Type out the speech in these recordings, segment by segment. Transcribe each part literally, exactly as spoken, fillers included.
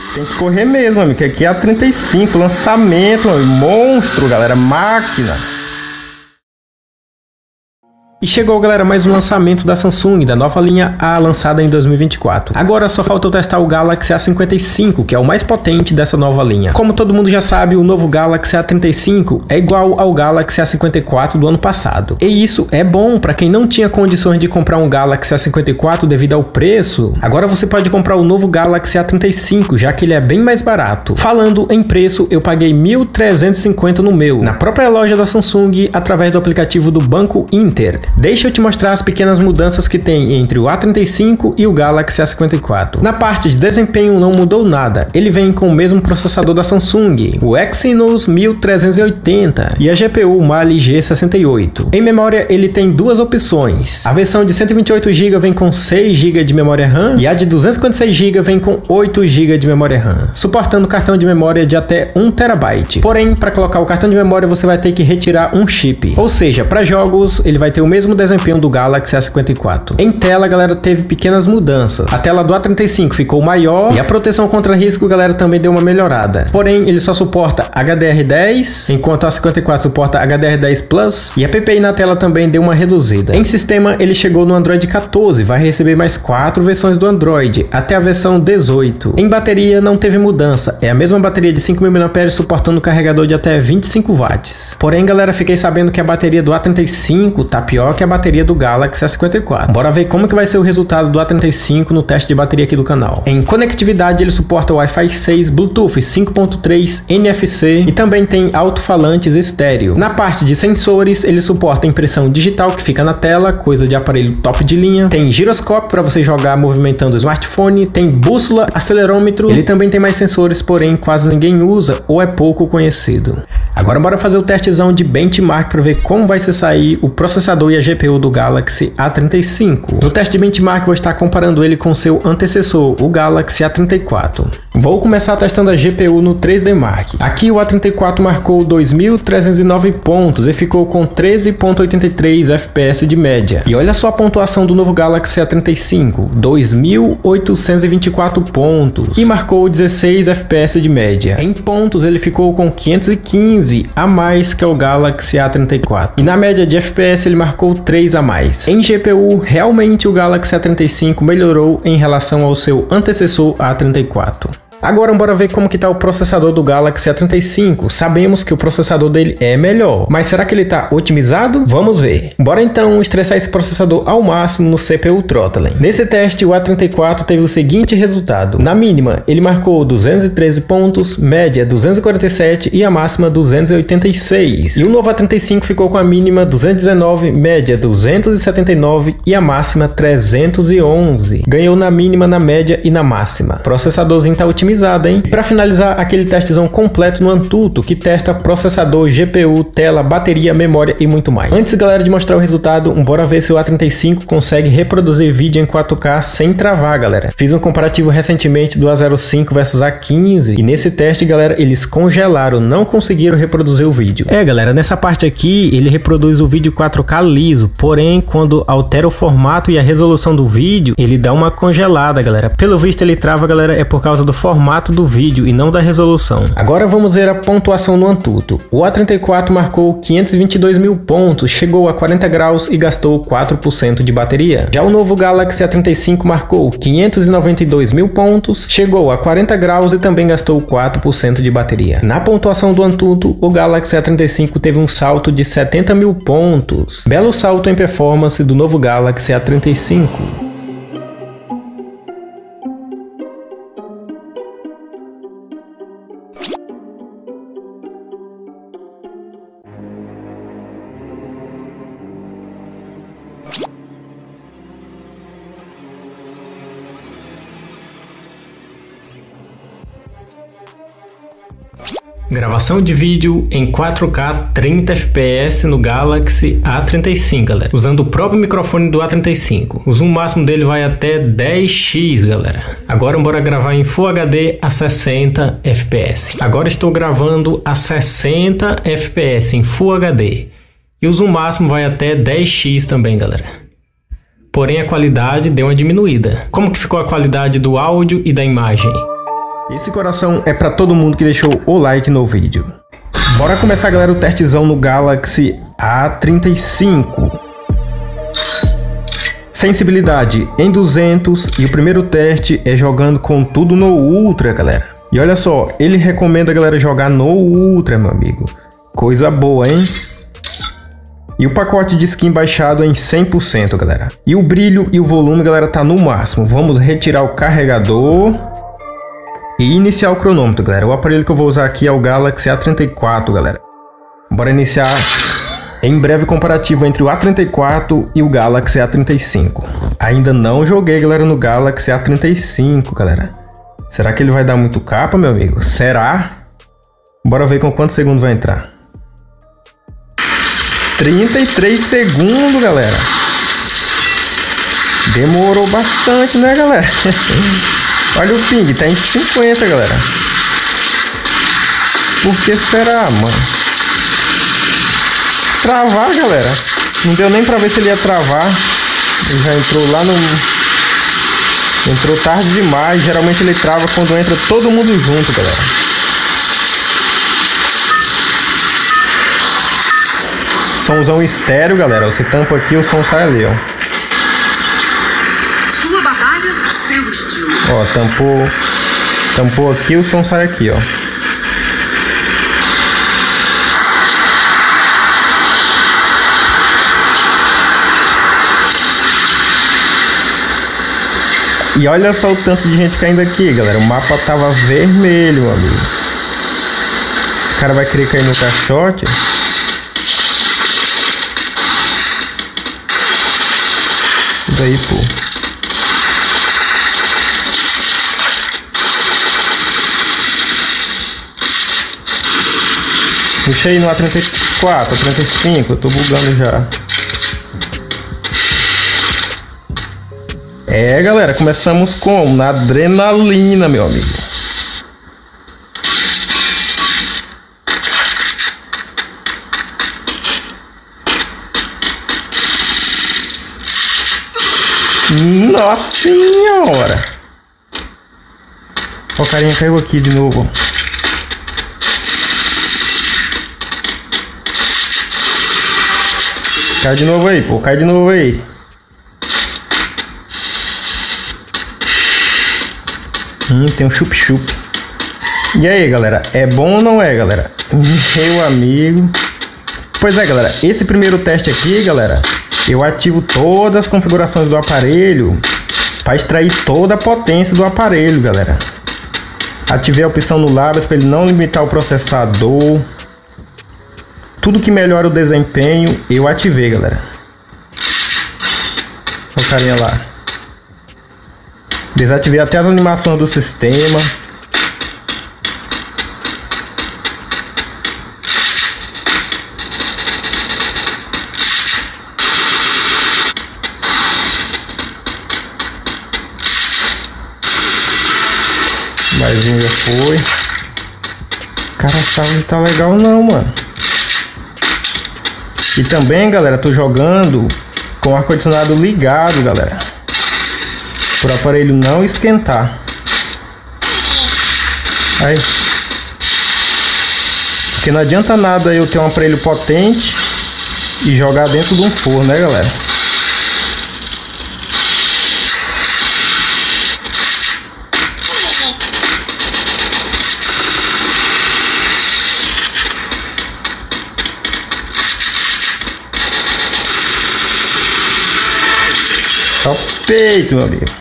Tem que correr mesmo, amigo, que aqui é a trinta e cinco, lançamento, amigo. Monstro, galera, máquina. E chegou, galera, mais um lançamento da Samsung, da nova linha A lançada em dois mil e vinte e quatro. Agora só faltou testar o Galaxy A cinquenta e cinco, que é o mais potente dessa nova linha. Como todo mundo já sabe, o novo Galaxy A trinta e cinco é igual ao Galaxy A cinquenta e quatro do ano passado. E isso é bom para quem não tinha condições de comprar um Galaxy A cinquenta e quatro devido ao preço. Agora você pode comprar o novo Galaxy A trinta e cinco, já que ele é bem mais barato. Falando em preço, eu paguei mil trezentos e cinquenta no meu, na própria loja da Samsung, através do aplicativo do Banco Inter. Deixa eu te mostrar as pequenas mudanças que tem entre o A trinta e cinco e o Galaxy A cinquenta e quatro. Na parte de desempenho não mudou nada, ele vem com o mesmo processador da Samsung, o Exynos mil trezentos e oitenta, e a G P U Mali G sessenta e oito. Em memória ele tem duas opções, a versão de cento e vinte e oito gigas vem com seis gigas de memória RAM e a de duzentos e cinquenta e seis gigas vem com oito gigas de memória RAM, suportando cartão de memória de até um terabyte. Porém, para colocar o cartão de memória você vai ter que retirar um chip, ou seja, para jogos ele vai ter o mesmo desempenho do Galaxy A cinquenta e quatro. Em tela, galera, teve pequenas mudanças. A tela do A trinta e cinco ficou maior e a proteção contra risco, galera, também deu uma melhorada. Porém, ele só suporta H D R dez, enquanto a cinquenta e quatro suporta H D R dez Plus, e a P P I na tela também deu uma reduzida. Em sistema, ele chegou no Android quatorze, vai receber mais quatro versões do Android, até a versão dezoito. Em bateria, não teve mudança, é a mesma bateria de cinco mil miliampères suportando carregador de até vinte e cinco watts. Porém, galera, fiquei sabendo que a bateria do A trinta e cinco tá pior que a bateria do Galaxy A cinquenta e quatro. Bora ver como que vai ser o resultado do A trinta e cinco no teste de bateria aqui do canal. Em conectividade, ele suporta Wi-Fi seis, Bluetooth cinco ponto três, N F C e também tem alto-falantes estéreo. Na parte de sensores, ele suporta impressão digital que fica na tela, coisa de aparelho top de linha. Tem giroscópio para você jogar movimentando o smartphone, tem bússola, acelerômetro. Ele também tem mais sensores, porém quase ninguém usa ou é pouco conhecido. Agora bora fazer o testezão de benchmark para ver como vai se sair o processador e a G P U do Galaxy A trinta e cinco. No teste de benchmark vou estar comparando ele com seu antecessor, o Galaxy A trinta e quatro. Vou começar testando a G P U no três D Mark. Aqui o A trinta e quatro marcou dois mil trezentos e nove pontos e ficou com treze ponto oitenta e três F P S de média. E olha só a pontuação do novo Galaxy A trinta e cinco, dois mil oitocentos e vinte e quatro pontos e marcou dezesseis F P S de média. Em pontos ele ficou com quinhentos e quinze a mais que o Galaxy A trinta e quatro. E na média de F P S ele marcou três a mais. Em G P U, realmente o Galaxy A trinta e cinco melhorou em relação ao seu antecessor A trinta e quatro. Agora bora ver como que tá o processador do Galaxy A trinta e cinco. Sabemos que o processador dele é melhor, mas será que ele tá otimizado? Vamos ver. Bora então estressar esse processador ao máximo no C P U Throttling. Nesse teste o A trinta e quatro teve o seguinte resultado. Na mínima ele marcou duzentos e treze pontos, média duzentos e quarenta e sete e a máxima duzentos e oitenta e seis. E o novo A trinta e cinco ficou com a mínima duzentos e dezenove, média duzentos e setenta e nove e a máxima trezentos e onze. Ganhou na mínima, na média e na máxima. O processadorzinho tá otimizado. Hein? Para finalizar, aquele testezão completo no Antutu que testa processador, G P U, tela, bateria, memória e muito mais. Antes, galera, de mostrar o resultado, bora ver se o A trinta e cinco consegue reproduzir vídeo em quatro K sem travar, galera. Fiz um comparativo recentemente do A zero cinco versus A quinze e nesse teste, galera, eles congelaram, não conseguiram reproduzir o vídeo. É, galera, nessa parte aqui ele reproduz o vídeo quatro K liso, porém quando altera o formato e a resolução do vídeo, ele dá uma congelada, galera. Pelo visto ele trava, galera, é por causa do formato formato do vídeo e não da resolução. Agora vamos ver a pontuação no Antutu. O A trinta e quatro marcou quinhentos e vinte e dois mil pontos, chegou a quarenta graus e gastou quatro por cento de bateria. Já o novo Galaxy A trinta e cinco marcou quinhentos e noventa e dois mil pontos, chegou a quarenta graus e também gastou quatro por cento de bateria. Na pontuação do Antutu, o Galaxy A trinta e cinco teve um salto de setenta mil pontos. Belo salto em performance do novo Galaxy A trinta e cinco. Gravação de vídeo em quatro K trinta F P S no Galaxy A trinta e cinco, galera, usando o próprio microfone do A trinta e cinco. O zoom máximo dele vai até dez x, galera. Agora bora gravar em Full H D a sessenta F P S. Agora estou gravando a sessenta F P S em Full H D. E o zoom máximo vai até dez x também, galera. Porém a qualidade deu uma diminuída. Como que ficou a qualidade do áudio e da imagem? Esse coração é pra todo mundo que deixou o like no vídeo. Bora começar, galera, o testzão no Galaxy A trinta e cinco. Sensibilidade em duzentos e o primeiro teste é jogando com tudo no Ultra, galera. E olha só, ele recomenda a galera jogar no Ultra, meu amigo. Coisa boa, hein? E o pacote de skin baixado em cem por cento, galera. E o brilho e o volume, galera, tá no máximo. Vamos retirar o carregador e iniciar o cronômetro, galera. O aparelho que eu vou usar aqui é o Galaxy A trinta e quatro, galera. Bora iniciar em breve comparativo entre o A trinta e quatro e o Galaxy A trinta e cinco. Ainda não joguei, galera, no Galaxy A trinta e cinco, galera. Será que ele vai dar muito capa, meu amigo? Será? Bora ver com quantos segundos vai entrar. trinta e três segundos, galera. Demorou bastante, né, galera? Olha o ping, tá em cinquenta, galera. Por que será, mano? Travar, galera. Não deu nem pra ver se ele ia travar. Ele já entrou lá no... Entrou tarde demais. Geralmente ele trava quando entra todo mundo junto, galera. Somzão estéreo, galera. Você tampa aqui, o som sai ali, ó. Sua batalha, seu estilo. Ó, tampou. Tampou aqui, o som sai aqui, ó. E olha só o tanto de gente caindo aqui, galera. O mapa tava vermelho, meu amigo. Esse cara vai querer cair no caixote. Isso aí, pô. Puxa aí no A trinta e quatro, A trinta e cinco. Eu tô bugando já. É, galera, começamos com na adrenalina, meu amigo. Nossa senhora! Ó, o carinha caiu aqui de novo. Cai de novo aí, pô, cai de novo aí. Hum, tem um chup-chup. E aí, galera, é bom ou não é, galera? Meu amigo. Pois é, galera, esse primeiro teste aqui, galera, eu ativo todas as configurações do aparelho para extrair toda a potência do aparelho, galera. Ativei a opção no Labs para ele não limitar o processador. Tudo que melhora o desempenho, eu ativei, galera. Olha o carinha lá. Desativei até as animações do sistema. Mais um já foi. Cara, essa não tá legal não, mano. E também, galera, tô jogando com o ar-condicionado ligado, galera, para o aparelho não esquentar. Aí. Porque não adianta nada eu ter um aparelho potente e jogar dentro de um forno, né, galera? Só peito, meu amigo.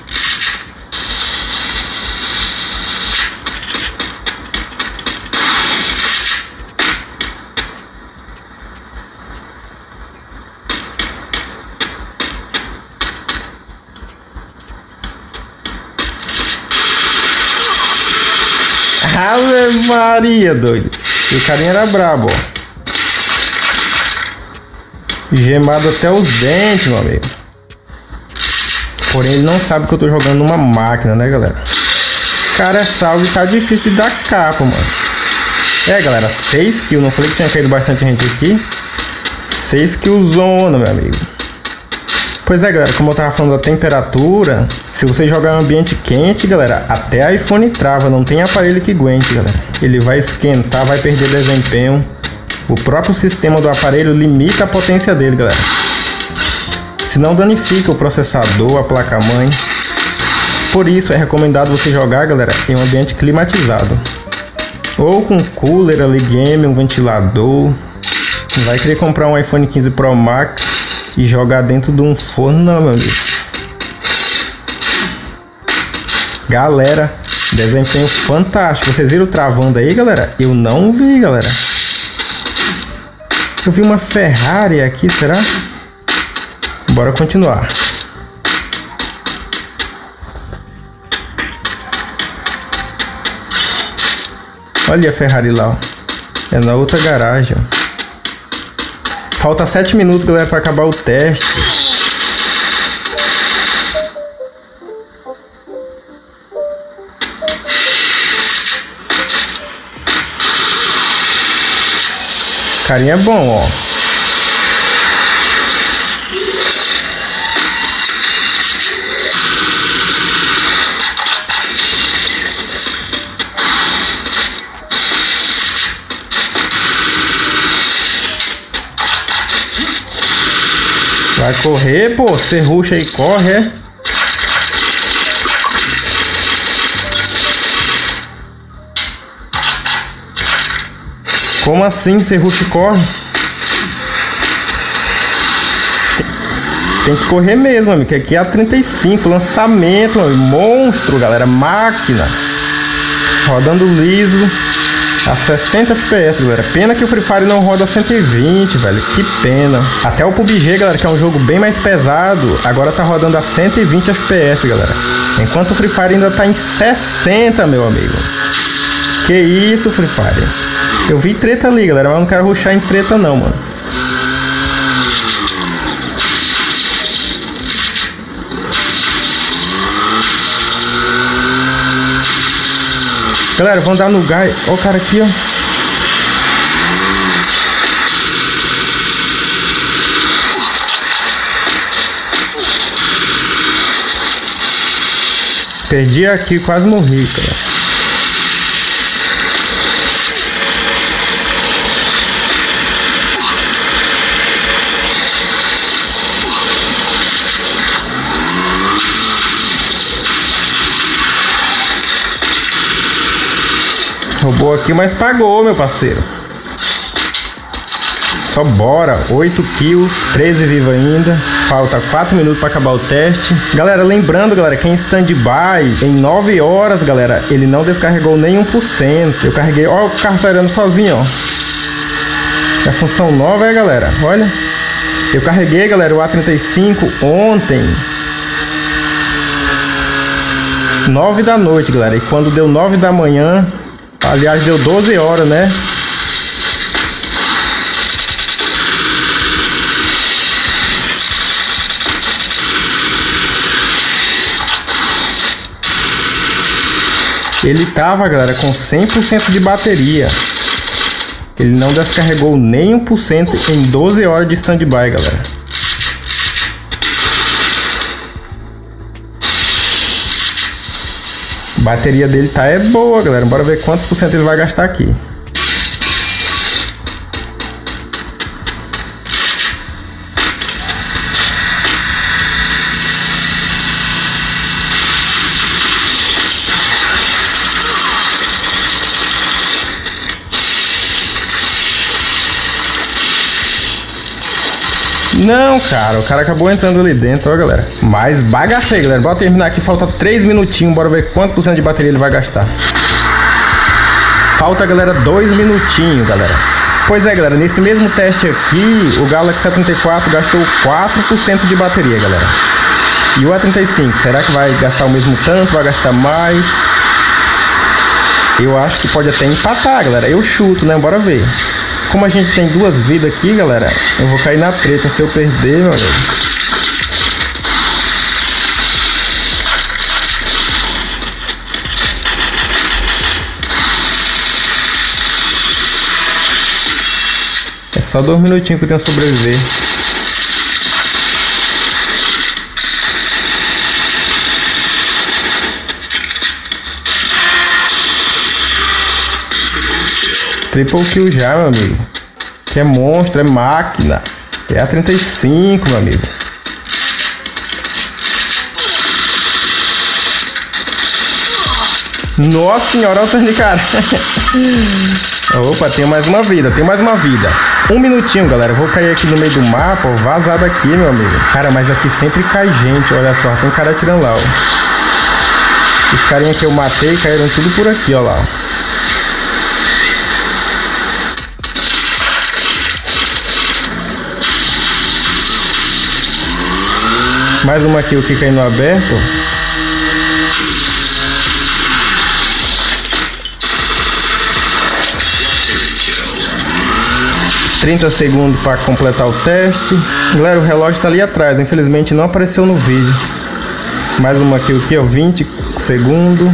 Ave Maria, doido. E o carinha era brabo, ó. Gemado até os dentes, meu amigo. Porém, ele não sabe que eu tô jogando numa máquina, né, galera? Cara, salve, tá difícil de dar capa, mano. É, galera, seis kills. Não falei que tinha caído bastante gente aqui. seis kills zona, meu amigo. Pois é, galera, como eu tava falando da temperatura, Se você jogar em ambiente quente, galera, até iPhone trava, não tem aparelho que aguente, galera. Ele vai esquentar, vai perder desempenho. O próprio sistema do aparelho limita a potência dele, galera. Senão danifica o processador, a placa-mãe. Por isso é recomendado você jogar, galera, em um ambiente climatizado. Ou com cooler ali, game, um ventilador. Não vai querer comprar um iPhone quinze Pro Max e jogar dentro de um forno, não, meu amigo. Galera, desempenho fantástico. Vocês viram travando aí, galera? Eu não vi, galera. Eu vi uma Ferrari aqui, será? Bora continuar. Olha a Ferrari lá, ó. É na outra garagem, ó. Falta sete minutos, galera, para acabar o teste. Carinha é bom, ó. Vai correr, pô. Você ruxa e corre, é? Como assim você ruxa e corre? Tem que correr mesmo, amigo. Que aqui é a trinta e cinco. Lançamento, amigo. Monstro, galera. Máquina. Rodando liso. A sessenta F P S, galera. Pena que o Free Fire não roda a cento e vinte, velho. Que pena. Até o P U B G, galera, que é um jogo bem mais pesado, agora tá rodando a cento e vinte F P S, galera. Enquanto o Free Fire ainda tá em sessenta, meu amigo. Que isso, Free Fire. Eu vi treta ali, galera, mas não quero rushar em treta não, mano. Galera, vamos dar no gás. Ó o cara aqui, ó. Perdi aqui, quase morri, cara. Roubou aqui, mas pagou, meu parceiro. Só bora. oito kills, treze vivo ainda. Falta quatro minutos para acabar o teste. Galera, lembrando, galera, que em stand-by, em nove horas, galera, ele não descarregou nem um por cento. Eu carreguei, ó, o carro esperando sozinho, ó. A função nova é, galera, olha. Eu carreguei, galera, o A trinta e cinco ontem. nove da noite, galera. E quando deu nove da manhã... Aliás, deu doze horas, né? Ele tava, galera, com cem por cento de bateria. Ele não descarregou nem um por cento em doze horas de stand-by, galera. A bateria dele tá é boa, galera. Bora ver quantos por cento ele vai gastar aqui. Não, cara, o cara acabou entrando ali dentro, ó, galera. Mas bagacei, galera. Bora terminar aqui, falta três minutinhos. Bora ver quantos por cento de bateria ele vai gastar. Falta, galera, dois minutinhos, galera. Pois é, galera, nesse mesmo teste aqui, o Galaxy A trinta e quatro gastou quatro por cento de bateria, galera. E o A trinta e cinco, será que vai gastar o mesmo tanto? Vai gastar mais? Eu acho que pode até empatar, galera. Eu chuto, né? Bora ver. Como a gente tem duas vidas aqui, galera, eu vou cair na treta se eu perder, meu amigo. É só dois minutinhos que eu tenho a sobreviver. triple kill já, meu amigo. Que é monstro, é máquina. É a trinta e cinco, meu amigo. Nossa senhora, olha o tanto de cara. Opa, tem mais uma vida, tem mais uma vida. Um minutinho, galera. Vou cair aqui no meio do mapa, ó, vazado aqui, meu amigo. Cara, mas aqui sempre cai gente, olha só. Tem um cara atirando lá, ó. Os carinha que eu matei caíram tudo por aqui, ó lá, ó. Mais uma kill que caiu no aberto. trinta segundos para completar o teste. Galera, o relógio tá ali atrás. Infelizmente não apareceu no vídeo. Mais uma kill aqui, ó. vinte segundos.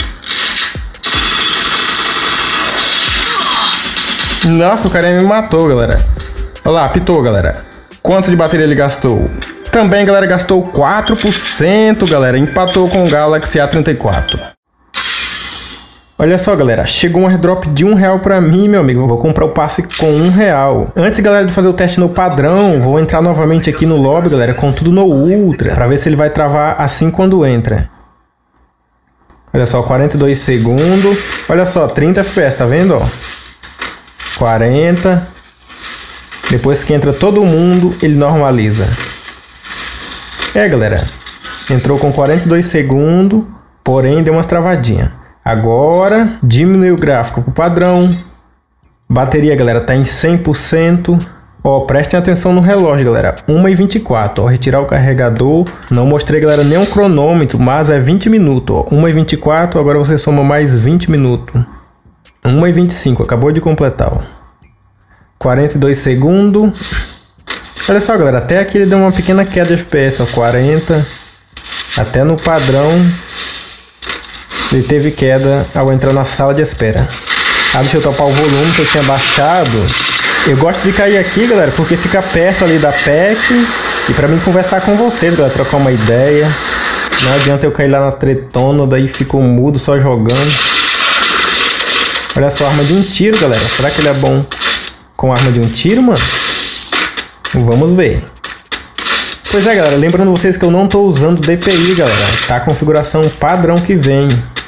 Nossa, o cara me matou, galera. Olha lá, apitou, galera. Quanto de bateria ele gastou? Também, galera, gastou quatro por cento, galera. Empatou com o Galaxy A trinta e quatro. Olha só, galera, chegou um airdrop de um real pra mim, meu amigo. Eu vou comprar o passe com um real. Antes, galera, de fazer o teste no padrão, vou entrar novamente aqui no lobby, galera, com tudo no ultra, pra ver se ele vai travar assim quando entra. Olha só, quarenta e dois segundos. Olha só, trinta F P S, tá vendo, ó? quarenta. Depois que entra todo mundo, ele normaliza. É, galera, entrou com quarenta e dois segundos, porém deu umas travadinhas. Agora, diminui o gráfico pro padrão. Bateria, galera, tá em cem por cento. Ó, prestem atenção no relógio, galera. uma e vinte e quatro. Ó, retirar o carregador. Não mostrei, galera, nenhum cronômetro, mas é vinte minutos. Ó, uma e vinte e quatro, agora você soma mais vinte minutos. uma e vinte e cinco, acabou de completar, ó. quarenta e dois segundos. Olha só, galera, até aqui ele deu uma pequena queda de F P S, ó, quarenta. Até no padrão ele teve queda ao entrar na sala de espera. Ah, deixa eu topar o volume que eu tinha baixado. Eu gosto de cair aqui, galera, porque fica perto ali da P E C. E pra mim conversar com vocês, galera, trocar uma ideia. Não adianta eu cair lá na tretona, daí fico mudo só jogando. Olha só, arma de um tiro, galera. Será que ele é bom com arma de um tiro, mano? Vamos ver. Pois é, galera, lembrando vocês que eu não tô usando D P I, galera. Tá a configuração padrão que vem.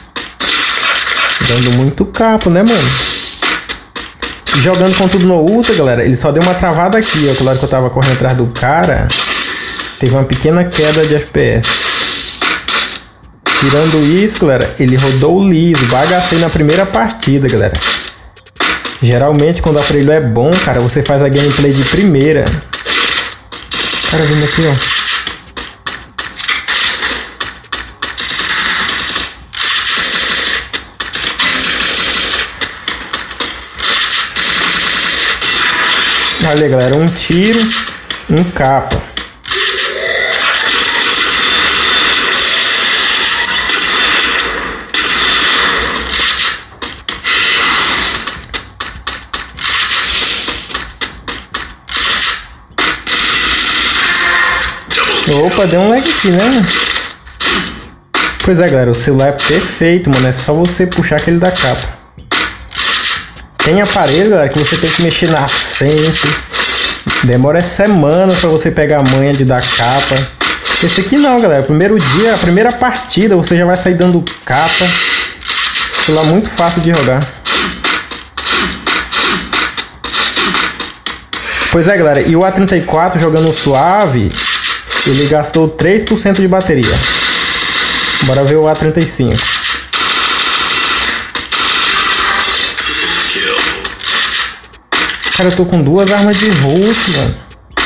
Dando muito capo, né, mano? Jogando com tudo no ultra, galera, ele só deu uma travada aqui, ó. Claro que eu tava correndo atrás do cara. Teve uma pequena queda de F P S. Tirando isso, galera, ele rodou liso. Bagacei na primeira partida, galera. Geralmente, quando o aparelho é bom, cara, você faz a gameplay de primeira. Cara, vindo aqui, ó. Olha, galera, um tiro, um capa. Opa, deu um lag aqui, né? Pois é, galera, o celular é perfeito, mano. É só você puxar aquele da capa. Tem aparelho, galera, que você tem que mexer na sense. Demora semanas pra você pegar a manha de dar capa. Esse aqui não, galera. Primeiro dia, a primeira partida, você já vai sair dando capa. Celular muito fácil de jogar. Pois é, galera, e o A trinta e quatro jogando suave, ele gastou três por cento de bateria. Bora ver o A trinta e cinco. Cara, eu tô com duas armas de Hulk, mano.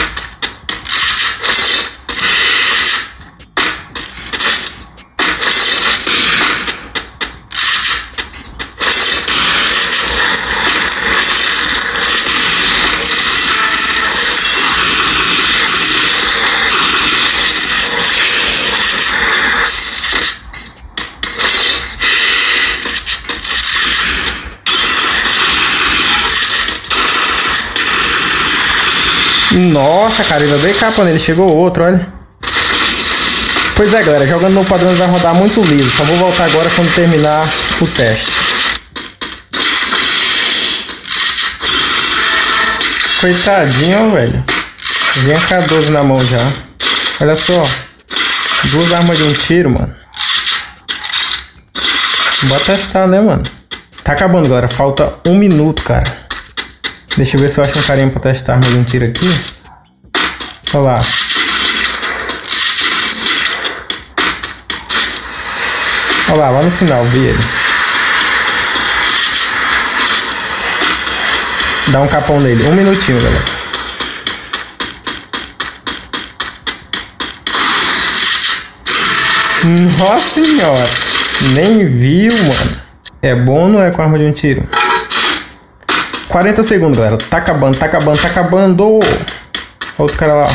Nossa, cara, ainda dei capa nele, chegou outro, olha. Pois é, galera, jogando no padrão vai rodar muito liso. Só vou voltar agora quando terminar o teste. Coitadinho, velho. Vem com a doze na mão já. Olha só. Duas armas de um tiro, mano. Bora testar, né, mano? Tá acabando, galera. Falta um minuto, cara. Deixa eu ver se eu acho um carinha pra testar a arma de um tiro aqui. Olha lá. Olha lá, lá no final, vi ele. Dá um capão nele. Um minutinho, galera. Nossa senhora. Nem viu, mano. É bom ou não é com arma de um tiro? quarenta segundos, galera. Tá acabando, tá acabando, tá acabando. Outro cara lá.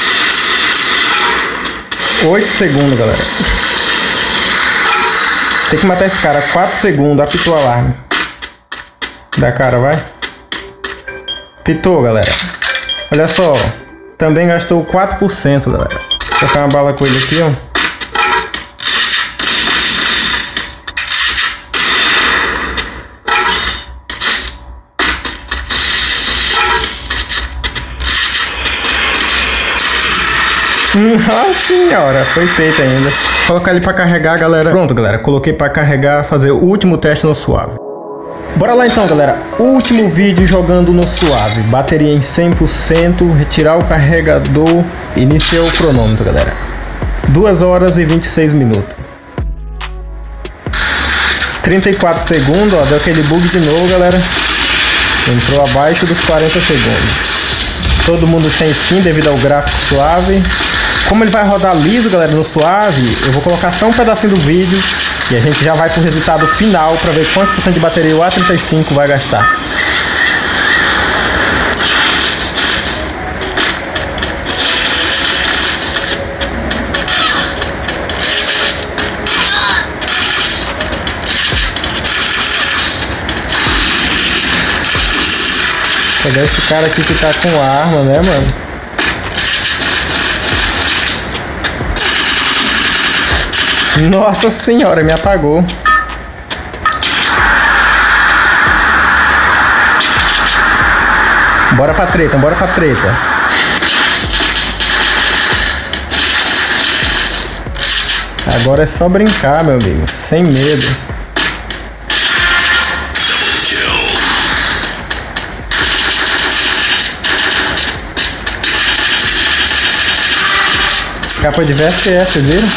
oito segundos, galera. Tem que matar esse cara. quatro segundos. Apitou o alarme. Da cara, vai. Pitou, galera. Olha só. Também gastou quatro por cento, galera. Vou trocar uma bala com ele aqui, ó. Nossa senhora, foi feito ainda. Colocar ele pra carregar, galera. Pronto, galera. Coloquei pra carregar, fazer o último teste no suave. Bora lá então, galera. Último vídeo jogando no suave. Bateria em cem por cento. Retirar o carregador. Iniciar o cronômetro, galera. duas horas e vinte e seis minutos. trinta e quatro segundos, ó. Deu aquele bug de novo, galera. Entrou abaixo dos quarenta segundos. Todo mundo sem skin devido ao gráfico suave. Como ele vai rodar liso, galera, no suave, eu vou colocar só um pedacinho do vídeo e a gente já vai pro resultado final para ver quantos por cento de bateria o A trinta e cinco vai gastar. Vou pegar esse cara aqui que tá com arma, né, mano? Nossa senhora, me apagou. Bora pra treta, bora pra treta. Agora é só brincar, meu amigo, sem medo. Capa de veste é essa, viram?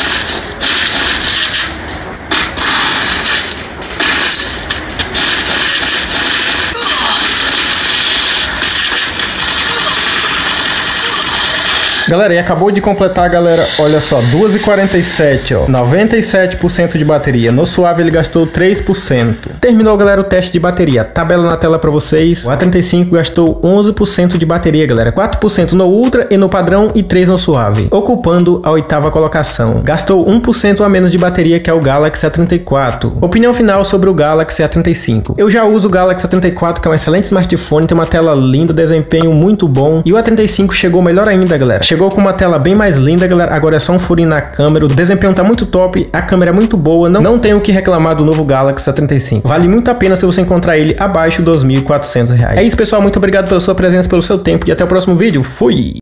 Galera, e acabou de completar, galera, olha só, duas e quarenta e sete, ó, noventa e sete por cento de bateria. No suave ele gastou três por cento. Terminou, galera, o teste de bateria. Tabela na tela pra vocês. O A trinta e cinco gastou onze por cento de bateria, galera. quatro por cento no ultra e no padrão e três por cento no suave, ocupando a oitava colocação. Gastou um por cento a menos de bateria que é o Galaxy A trinta e quatro. Opinião final sobre o Galaxy A trinta e cinco. Eu já uso o Galaxy A trinta e quatro, que é um excelente smartphone, tem uma tela linda, desempenho muito bom. E o A trinta e cinco chegou melhor ainda, galera. Chegou Chegou com uma tela bem mais linda, galera. Agora é só um furinho na câmera. O desempenho tá muito top. A câmera é muito boa. Não, não tenho o que reclamar do novo Galaxy A trinta e cinco. Vale muito a pena se você encontrar ele abaixo dos dois mil e quatrocentos reais. É isso, pessoal. Muito obrigado pela sua presença, pelo seu tempo. E até o próximo vídeo. Fui!